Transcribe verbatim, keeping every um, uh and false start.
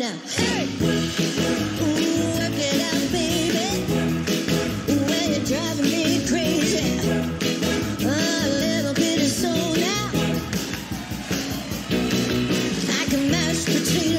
now. Hey! Ooh, work it out, baby. Well, you're driving me crazy. A little bit of soul now. I can match between